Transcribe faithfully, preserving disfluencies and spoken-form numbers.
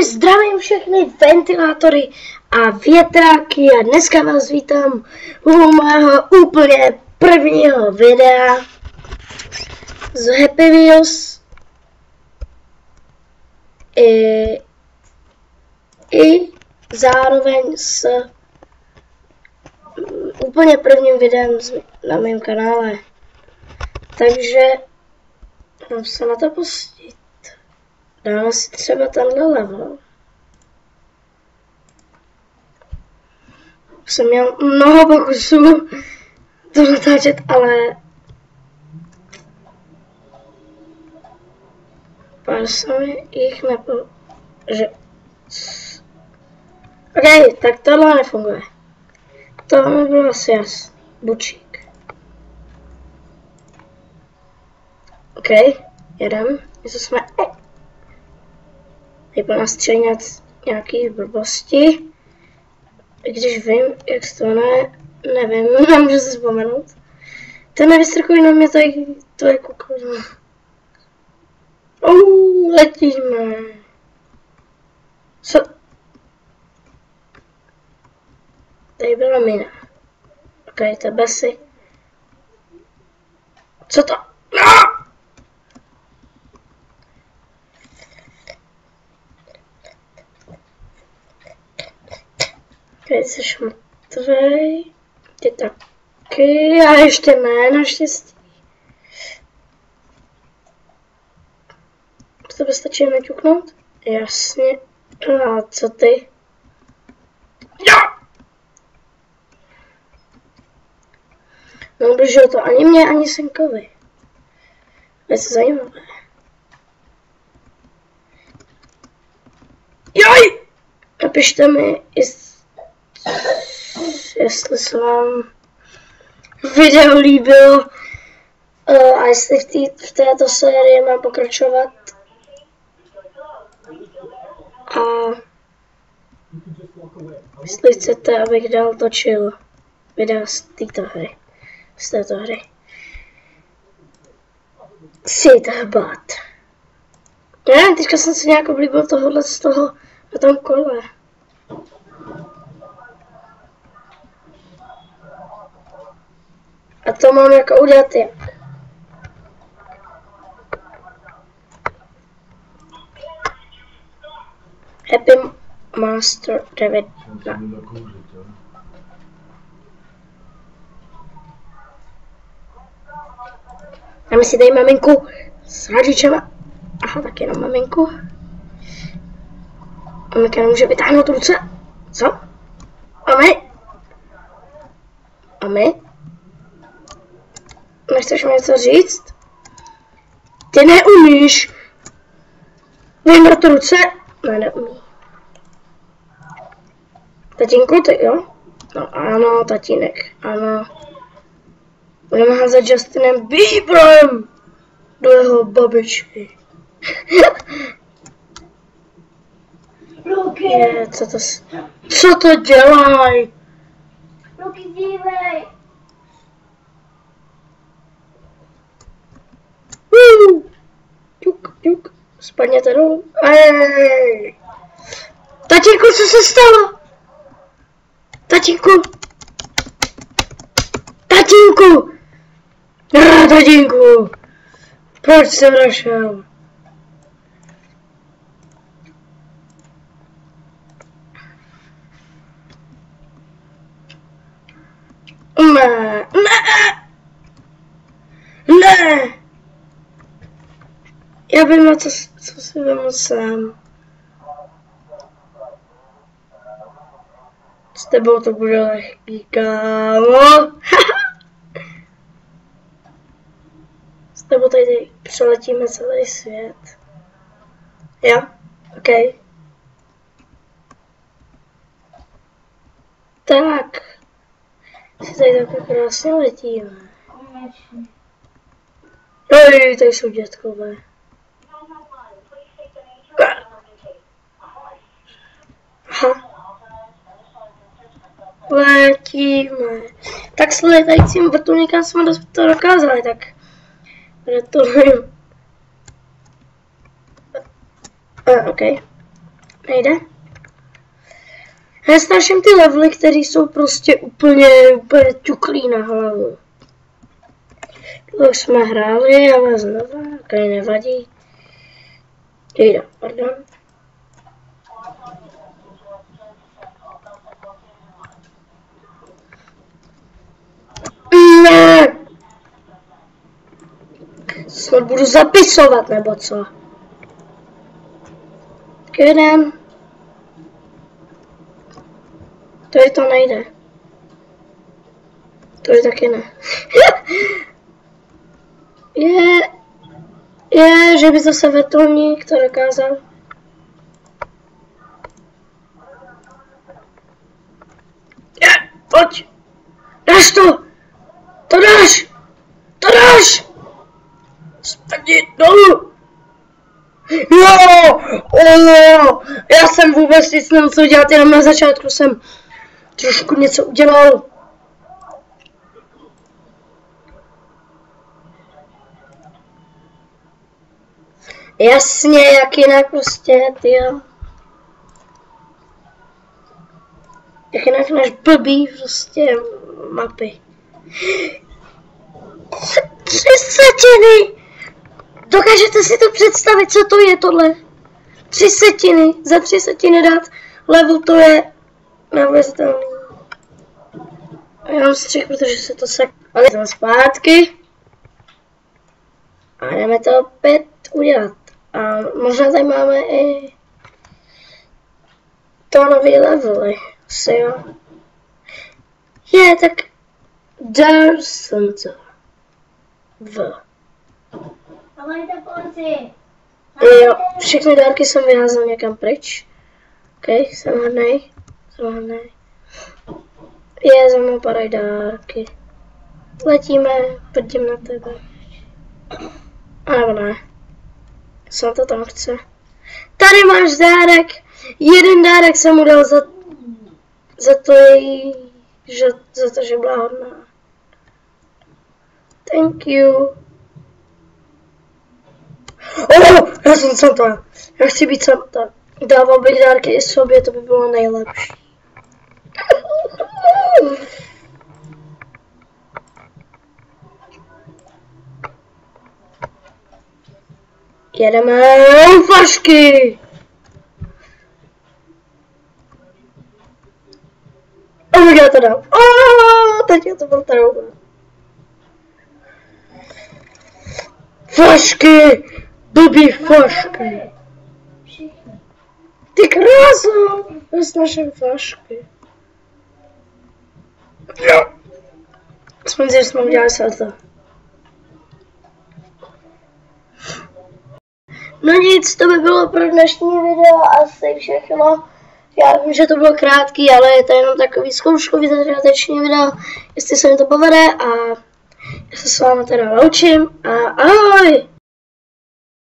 Ahoj, zdravím všechny ventilátory a větráky a dneska vás vítám u mého úplně prvního videa z Happy Wheels i, i zároveň s úplně prvním videem na mém kanále. Takže mám se na to pustit. Dáme si třeba tenhle level. Jsem měl mnoho pokusů to natáčet, ale pár se mi jich nepo... že... Ok, tak tohle nefunguje. To mi bylo asi jas. Bučík. Ok, jedem. Něco jsme... Je po nás nějaký blbosti. I když vím, jak se to ne, nevím, nemůžu se vzpomenout. Ten nevystrkuj na mě tady, to je kukurna. Uuu, letíme. Co? Tady byla mina. Ok, to besy. Co to? No! Ty jsi mrtvej, ty taky, a ještě ne, naštěstí. Z tebe stačí jen ťuknout? Jasně. A co ty? Ja! Neubližilo to ani mě, ani synkovi. Je to zajímavé. Joj! Napište mi, jestli se vám video líbilo uh, a jestli v, tý, v této sérii mám pokračovat. A jestli chcete, abych dál točil videa z této hry. Z této hry. Sitbat. Já nevím, teďka jsem si nějak oblíbil tohohle z toho na tom kole. A to mám jako udělat jak? Happy Master David. A my si dají maminku s hadičema. Aha, tak jenom maminku. Maminka nemůže vytáhnout ruce. Co? A my? A my? Nechceš mi něco říct? Ty neumíš vyjmout ruce? Ne, neumí. Tatínku, ty jo? No ano, tatínek, ano. Budeme házet Justinem Bieberem do jeho babičky. Luky! Je, co to s... Co to dělaj? Luky, dívej! Uh, ťuk, ťuk, spadněte dolů. Ej! Tatínku, co se stalo? Tatínku! Tatínku! Ah, tatínku! Proč jsem našel? Ne, ne, ne! Já vím, na co, co si vemu sám. S tebou to bude lehký, kámo. S tebou tady přeletíme celý svět. Jo? OK. Tak. Si tady takhle krásně letíme. Oj, tady jsou dětkové. Aha. Letíme. Tak s letajícím vrtulníkem jsme to dokázali, tak gratuluju. Uh, OK. Nejde? Já snažím ty levely, které jsou prostě úplně, úplně ťuklý na hlavu. Už jsme hráli, ale znova, okay, nevadí. Jde, pardon. Ne! Snad budu zapisovat, nebo co? Jdem. To je to nejde. To je taky ne. je, je, že by zase vrtulník to dokázal. Je, pojď. Dáš to. To dáš. To dáš. Spadni dolů. Jo, oh, já jsem vůbec nic nemusel dělat, jenom na začátku jsem trošku něco udělal. Jasně, jak jinak prostě, tyjo. Jak jinak než blbý prostě mapy. Tři setiny! Dokážete si to představit, co to je tohle? Tři setiny, za tři setiny dát level, to je neuvěřitelný. Já mám střih, protože se to sak... Ale jdeme zpátky. A jdeme to opět udělat. A možná tady máme i to nový levely. Asi jo. Je, tak Dar Center. V. Jo, všechny dárky jsem vyházel někam pryč. Ok, jsem hodnej. Jsem hodnej. Je, za mnou padají dárky. Letíme, prdím na tebe. A nebo ne. Co to tam chce? Tady máš dárek. Jeden dárek jsem mu dal za, za to, že, za to, že byla hodná. Thank you. Oh, já jsem Santa. Já chci být Santa. Dával bych dárky i sobě, to by bylo nejlepší. Jedeme fašky. Oh, já to dám. Oh, teď je to byl trouba. Fašky. Blbý fašky. Ty kráso. Vysnažím fašky. Jo. Aspoň že jsme udělali salto. No nic, to by bylo pro dnešní video asi všechno. Já vím, že to bylo krátký, ale je to jenom takový zkouškový začáteční video, jestli se mi to povede a já se s vámi teda loučím a ahoj!